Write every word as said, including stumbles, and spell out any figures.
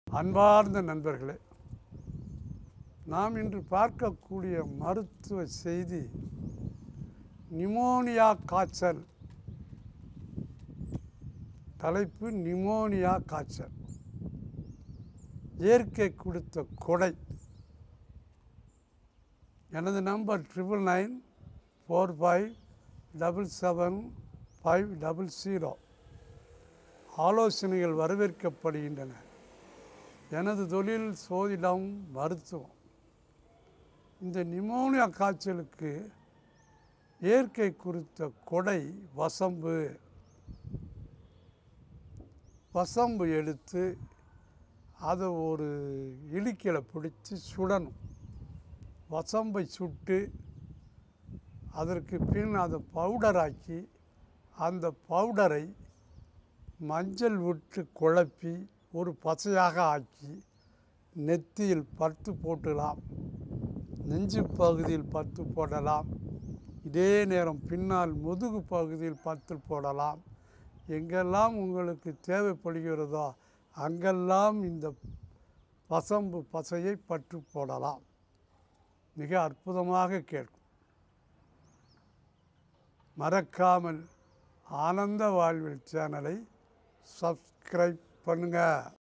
அன்பார்ந்த நண்பர்களே, நாம் இன்று பார்க்கக்கூடிய மருத்துவ செய்தி நிமோனியா காய்ச்சல். தலைப்பு நிமோனியா காய்ச்சல். இயற்கை கொடுத்த கொடை. எனது number triple nine four five double seven five double zero. ஆலோசனைகள் வரவேற்கப்படுகின்றன. எனது தொழில் சோதிடம், மருத்துவம். இந்த நிமோனியா காய்ச்சலுக்கு இயற்கை குறித்த கொடை வசம்பு. வசம்பு எடுத்து அதை ஒரு இலிக்கையில் பிடிச்சி சுடணும். வசம்பை சுட்டு அதற்கு பின் அதை பவுடராக்கி அந்த பவுடரை மஞ்சள் விட்டு குழப்பி ஒரு பசையாக ஆக்கி நெத்தியில் பத்து போட்டலாம், நெஞ்சு பகுதியில் பத்து போடலாம், இதே நேரம் பின்னால் முதுகு பகுதியில் பத்து போடலாம். எங்கெல்லாம் உங்களுக்கு தேவைப்படுகிறதோ அங்கெல்லாம் இந்த வசம்பு பசையை பற்று போடலாம். மிக அற்புதமாக கேட்கும். மறக்காமல் ஆனந்த வாழ்வில் சேனலை சப்ஸ்கிரைப் பண்ணுங்கள்.